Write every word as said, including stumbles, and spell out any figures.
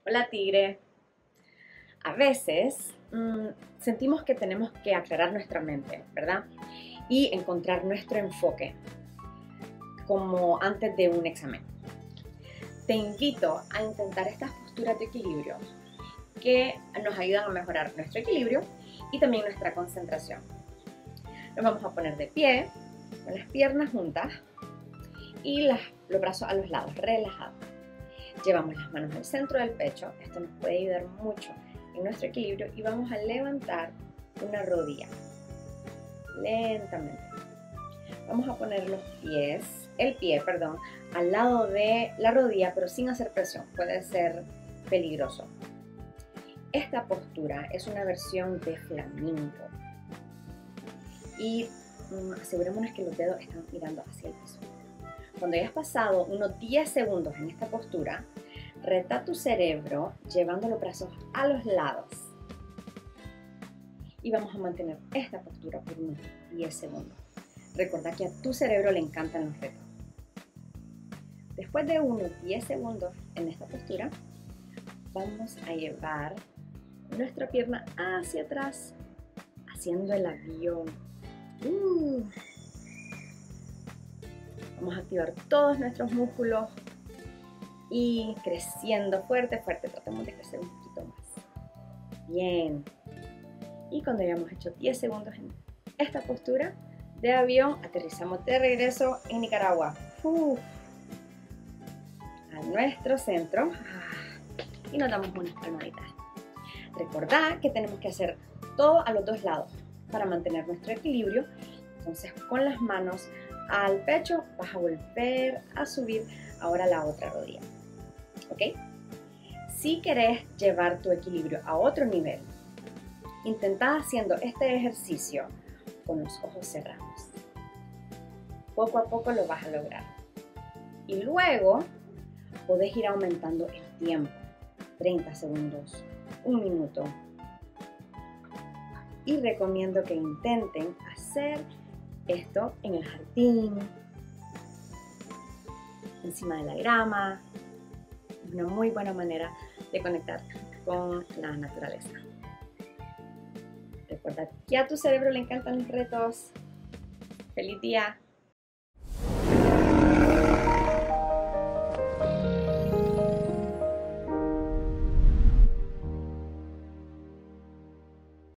Hola tigre. A veces mmm, sentimos que tenemos que aclarar nuestra mente, ¿verdad? Y encontrar nuestro enfoque, como antes de un examen. Te invito a intentar estas posturas de equilibrio que nos ayudan a mejorar nuestro equilibrio y también nuestra concentración. Nos vamos a poner de pie, con las piernas juntas y las, los brazos a los lados, relajados. Llevamos las manos al centro del pecho, esto nos puede ayudar mucho en nuestro equilibrio y vamos a levantar una rodilla, lentamente. Vamos a poner los pies, el pie, perdón, al lado de la rodilla, pero sin hacer presión, puede ser peligroso. Esta postura es una versión de flamenco y um, asegurémonos que los dedos están mirando hacia el piso. Cuando hayas pasado unos diez segundos en esta postura, reta tu cerebro llevando los brazos a los lados. Y vamos a mantener esta postura por unos diez segundos. Recuerda que a tu cerebro le encantan los retos. Después de unos diez segundos en esta postura, vamos a llevar nuestra pierna hacia atrás, haciendo el avión. Uh. Vamos a activar todos nuestros músculos y creciendo fuerte, fuerte. Tratemos de crecer un poquito más. Bien. Y cuando hayamos hecho diez segundos en esta postura de avión, aterrizamos de regreso en Nicaragua. Uf. A nuestro centro. Y nos damos unas palmaditas. Recordad que tenemos que hacer todo a los dos lados para mantener nuestro equilibrio. Entonces, con las manos al pecho, vas a volver a subir ahora la otra rodilla. ¿Ok? Si querés llevar tu equilibrio a otro nivel, intentá haciendo este ejercicio con los ojos cerrados. Poco a poco lo vas a lograr. Y luego podés ir aumentando el tiempo. treinta segundos, un minuto. Y recomiendo que intenten hacer esto en el jardín, encima de la grama. Es una muy buena manera de conectar con la naturaleza. Recuerda que a tu cerebro le encantan los retos. ¡Feliz día!